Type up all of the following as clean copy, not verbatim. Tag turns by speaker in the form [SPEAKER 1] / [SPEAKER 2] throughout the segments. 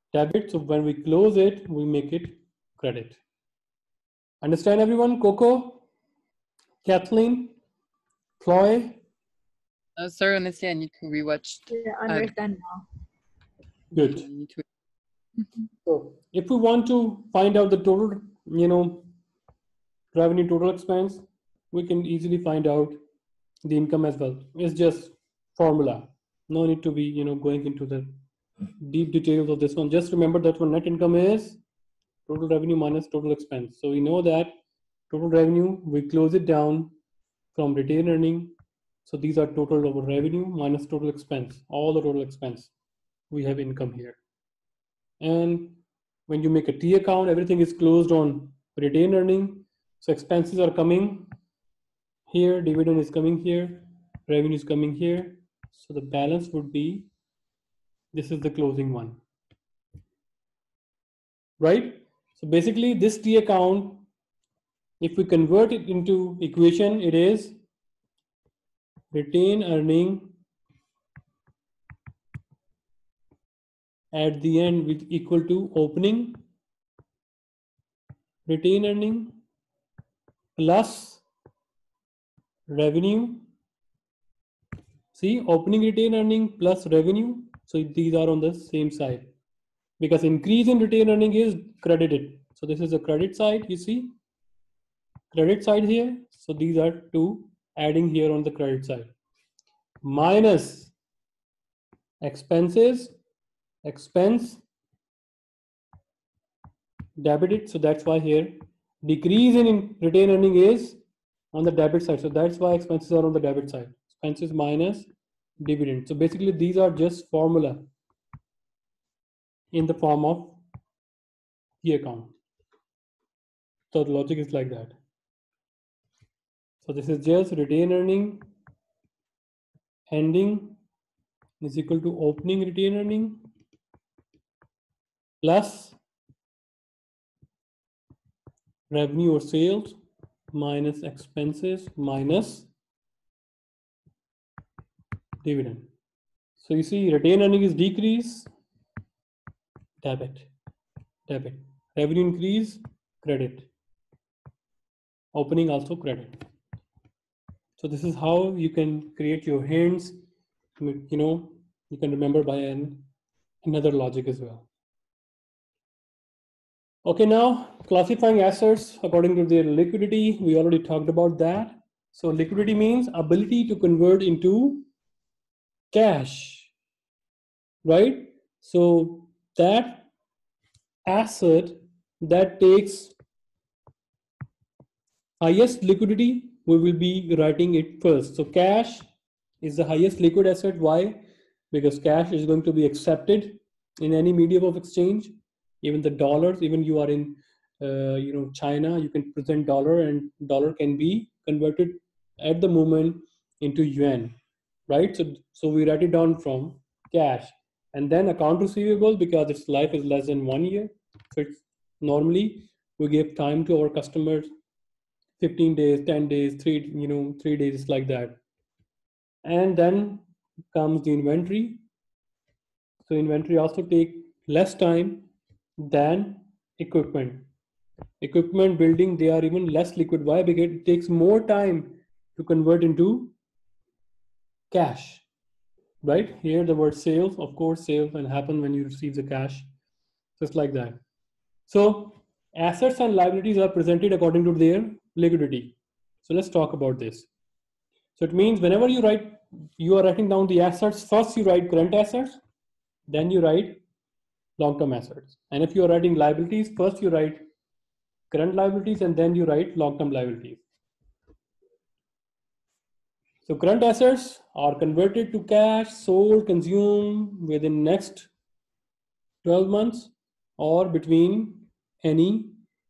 [SPEAKER 1] debit. So when we close it, we make it credit. Understand everyone? Coco, Kathleen, Chloe?
[SPEAKER 2] Sir, honestly, I need to rewatch.
[SPEAKER 3] Yeah, understand now.
[SPEAKER 1] Good.
[SPEAKER 2] I need to.
[SPEAKER 1] So if we want to find out the total, revenue, total expense, we can easily find out the income as well. It's just formula. No need to be, going into the deep details of this one. Just remember that one net income is total revenue minus total expense. So we know that total revenue, we close it down from retained earning. So these are total of revenue minus total expense, all the total expense. We have income here. And when you make a T account, everything is closed on retained earning. So expenses are coming here, dividend is coming here, revenue is coming here. So the balance would be, this is the closing one, right? So basically this T account, if we convert it into equation, it is retained earning at the end with equal to opening retained earning plus revenue. See, opening retained earning plus revenue. So these are on the same side because increase in retained earning is credited. So this is the credit side, you see, credit side here. So these are two adding here on the credit side. Minus expenses, expense debited. So that's why here decrease in retained earning is on the debit side. So that's why expenses are on the debit side. Expenses minus dividend. So basically these are just formula in the form of T account. So the logic is like that. So this is just retained earning ending is equal to opening retained earning plus revenue or sales minus expenses minus dividend. So you see retained earning is decrease, debit, debit. Revenue increase, credit. Opening also credit. So this is how you can create your hints. You can remember by another logic as well. Okay, now classifying assets according to their liquidity. We already talked about that. So liquidity means ability to convert into cash, right? So that asset that takes highest liquidity, we will be writing it first. So cash is the highest liquid asset. Why? Because cash is going to be accepted in any medium of exchange, even the dollars. Even you are in China, you can present dollar and dollar can be converted at the moment into yuan, right? So we write it down from cash, and then account receivable, because its life is less than 1 year. So it's normally we give time to our customers, 15 days, 10 days, 3 days, like that. And then comes the inventory. So inventory also take less time than equipment. Equipment building, they are even less liquid. Why? Because it takes more time to convert into cash, right? Here the word sales, of course, sales and happen when you receive the cash, just like that. So assets and liabilities are presented according to their liquidity. So let's talk about this. So it means whenever you are writing down the assets, first you write current assets, then you write long-term assets. And if you are writing liabilities, first you write current liabilities and then you write long-term liabilities. So current assets are converted to cash, sold, consumed within next 12 months or between any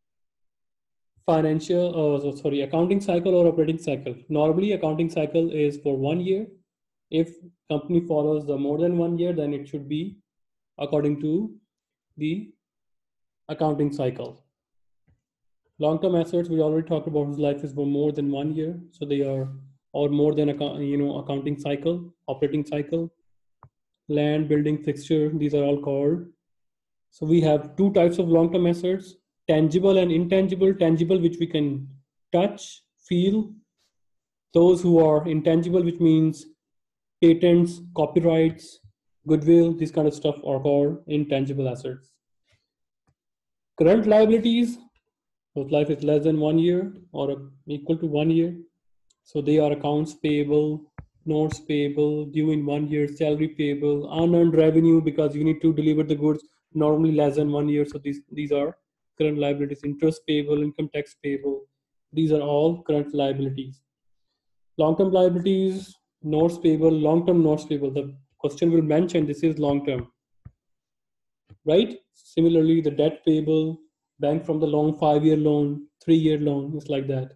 [SPEAKER 1] accounting cycle or operating cycle. Normally accounting cycle is for 1 year. If company follows the more than 1 year, then it should be according to the accounting cycle. Long-term assets, we already talked about, whose life is for more than 1 year. So they are, or more than accounting cycle, operating cycle. Land, building, fixture, these are all called So we have two types of long-term assets, tangible and intangible. Tangible, which we can touch, feel. Those who are intangible, which means patents, copyrights, goodwill, this kind of stuff are called intangible assets. Current liabilities, whose life is less than 1 year or equal to 1 year. So they are accounts payable, notes payable, due in 1 year, salary payable, unearned revenue because you need to deliver the goods normally less than 1 year. So these are current liabilities, interest payable, income tax payable. These are all current liabilities. Long-term liabilities, notes payable, long-term notes payable. The question will mention this is long-term, right? Similarly, the debt payable, bank from the loan, 5-year loan, 3-year loan, it's like that.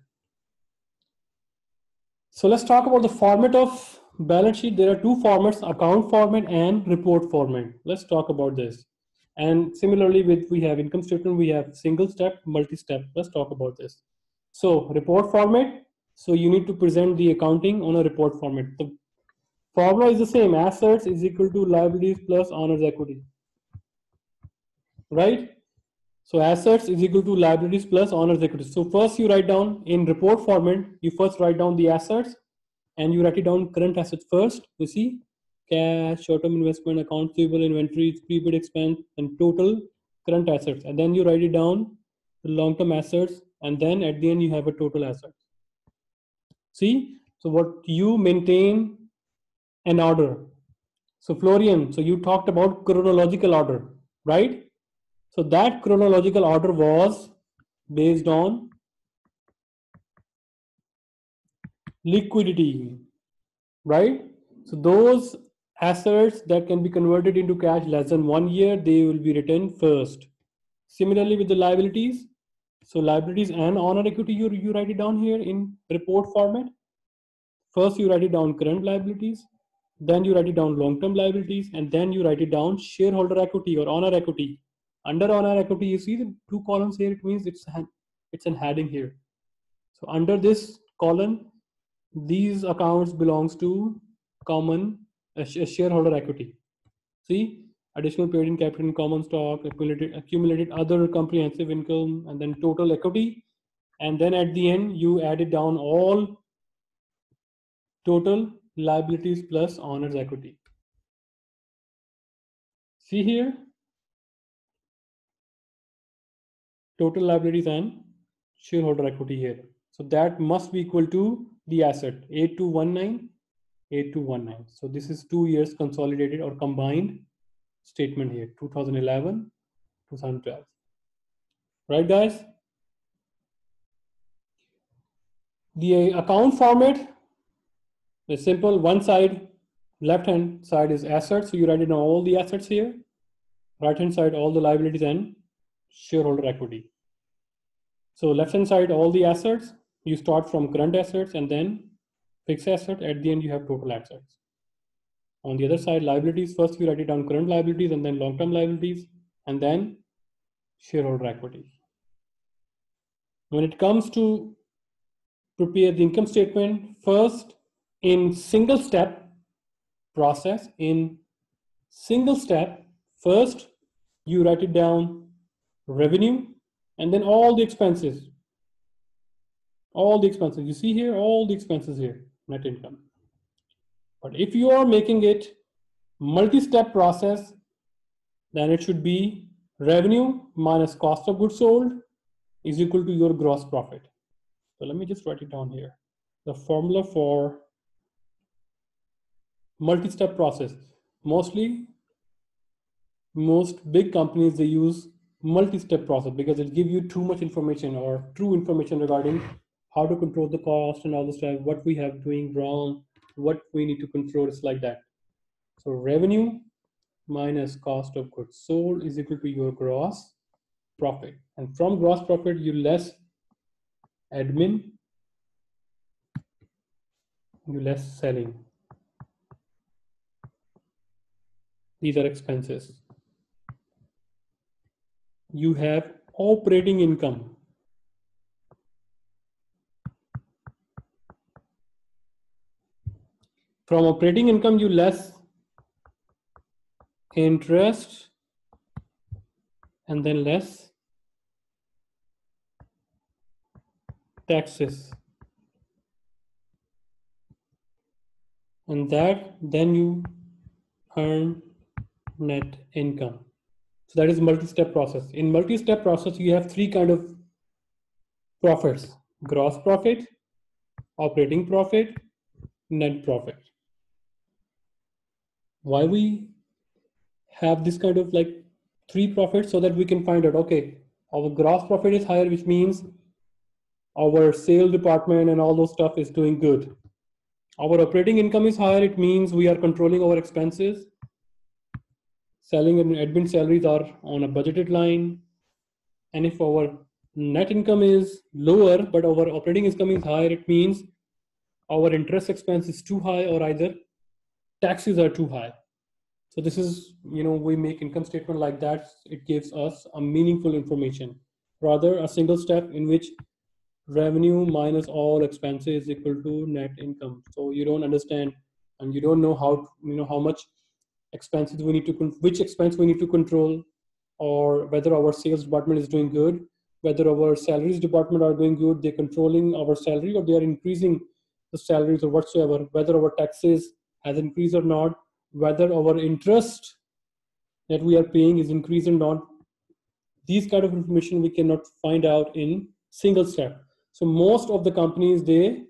[SPEAKER 1] So let's talk about the format of balance sheet. There are two formats, account format and report format. Let's talk about this. And similarly, we have income statement, we have single step, multi-step. Let's talk about this. So report format. So you need to present the accounting on a report format. The formula is the same. Assets is equal to liabilities plus owner's equity. Right? So assets is equal to liabilities plus owner's equity. So first you write down in report format, you first write down the assets and you write it down current assets first. You see cash, short-term investment, accounts payable, inventories, prepaid expense, and total current assets. And then you write it down the long-term assets, and then at the end you have a total assets. See, so what you maintain an order. So Florian, so you talked about chronological order, right? So that chronological order was based on liquidity, right? So those assets that can be converted into cash less than 1 year, they will be written first. Similarly with the liabilities, so liabilities and honor equity, you write it down here in report format. First you write it down current liabilities, then you write it down long-term liabilities, and then you write it down shareholder equity or honor equity. Under honor equity, you see the two columns here, it means it's an heading here. So under this column, these accounts belongs to common shareholder equity. See, additional paid in capital in common stock, accumulated other comprehensive income, and then total equity. And then at the end, you added down all total liabilities plus owner's equity. See here, total liabilities and shareholder equity here. So that must be equal to the asset 8219, 8219. So this is 2 years consolidated or combined statement here, 2011, 2012. Right, guys? The account format is simple. One side, left hand side is assets. So you write in all the assets here. Right hand side, all the liabilities and shareholder equity. So left hand side, all the assets. You start from current assets and then fixed asset. At the end, you have total assets. On the other side, liabilities. First, you write it down current liabilities and then long-term liabilities and then shareholder equity. When it comes to prepare the income statement, first in single step process, first you write it down revenue and then all the expenses. All the expenses. You see here, all the expenses here, net income. But if you are making it multi-step process, then it should be revenue minus cost of goods sold is equal to your gross profit. So let me just write it down here. The formula for multi-step process. Most big companies, they use multi-step process because it gives you too much information or true information regarding how to control the cost and all the stuff, what we have doing wrong, what we need to control. It's like that. So revenue minus cost of goods sold is equal to your gross profit. And from gross profit, you less admin, you less selling. These are expenses. You have operating income. From operating income, you less interest and then less taxes. And that then you earn net income. So that is multi-step process. In multi-step process, you have three kind of profits: gross profit, operating profit, net profit. Why we have this kind of like three profits? So that we can find out, okay, our gross profit is higher, which means our sales department and all those stuff is doing good. Our operating income is higher, it means we are controlling our expenses. Selling and admin salaries are on a budgeted line. And if our net income is lower, but our operating income is higher, it means our interest expense is too high, or either taxes are too high. So this is, we make income statement like that. It gives us a meaningful information, rather a single step in which revenue minus all expenses is equal to net income. So you don't understand and you don't know how much expenses we need to, which expense we need to control, or whether our sales department is doing good, whether our salaries department are doing good, they're controlling our salary, or they are increasing the salaries or whatsoever, whether our taxes has increased or not, whether our interest that we are paying is increased or not. These kind of information we cannot find out in single step. So most of the companies, they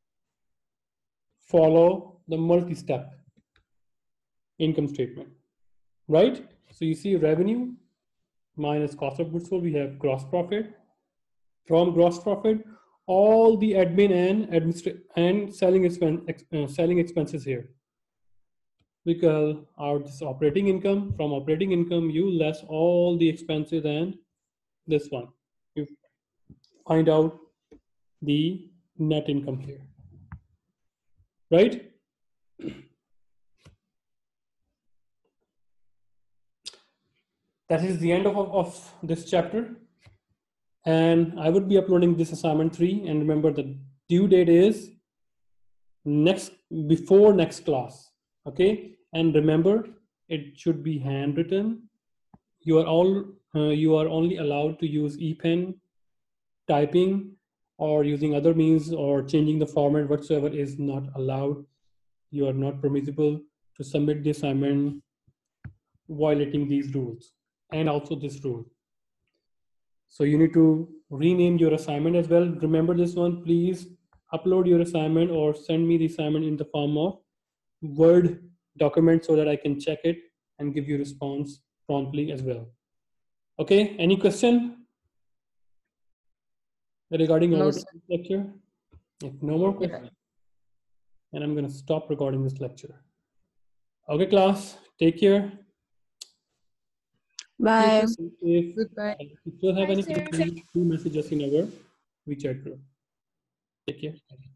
[SPEAKER 1] follow the multi-step income statement, right? So you see revenue minus cost of goods sold, we have gross profit. From gross profit, all the admin and selling expenses here. We call out this operating income. From operating income, you less all the expenses and this one. You find out the net income here, right? That is the end of this chapter. And I would be uploading this assignment 3. And remember, the due date is before next class. Okay. And remember, it should be handwritten. You are only allowed to use ePen. Typing or using other means or changing the format whatsoever is not allowed. You are not permissible to submit the assignment violating these rules and also this rule. So you need to rename your assignment as well. Remember this one, please upload your assignment or send me the assignment in the form of Word document so that I can check it and give you response promptly as well. Okay, any question regarding
[SPEAKER 2] No,
[SPEAKER 1] our
[SPEAKER 2] sir.
[SPEAKER 1] lecture? If no more questions, and I'm going to stop recording this lecture. Okay, class, take care.
[SPEAKER 3] Bye.
[SPEAKER 1] If
[SPEAKER 2] Goodbye.
[SPEAKER 1] you still have any questions, please message us in our WeChat group. Take care.